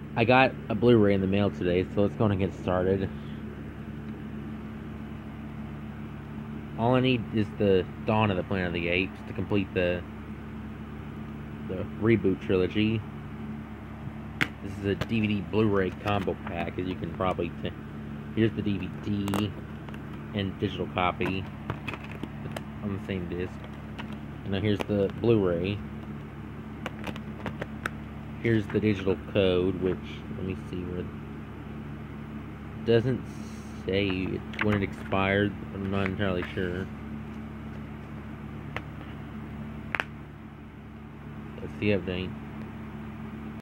I got a Blu-ray in the mail today, so let's go and get started. All I need is the Dawn of the Planet of the Apes to complete the reboot trilogy. This is a DVD Blu-ray combo pack, as you can probably tell. Here's the DVD and digital copy on the same disc. And now here's the Blu-ray. Here's the digital code, which, let me see where it doesn't say when it expired, but I'm not entirely sure. That's the update.